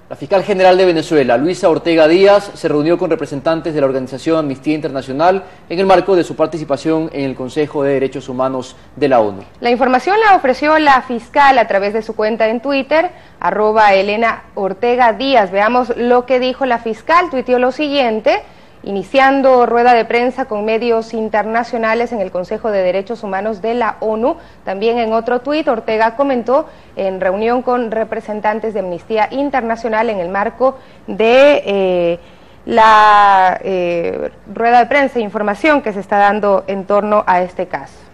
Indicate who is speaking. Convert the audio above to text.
Speaker 1: La fiscal general de Venezuela, Luisa Ortega Díaz, se reunió con representantes de la organización Amnistía Internacional en el marco de su participación en el Consejo de Derechos Humanos de la ONU.
Speaker 2: La información la ofreció la fiscal a través de su cuenta en Twitter, @Elena Ortega Díaz. Veamos lo que dijo la fiscal. Tuiteó lo siguiente: iniciando rueda de prensa con medios internacionales en el Consejo de Derechos Humanos de la ONU. También en otro tuit, Ortega comentó en reunión con representantes de Amnistía Internacional en el marco de la rueda de prensa e información que se está dando en torno a este caso.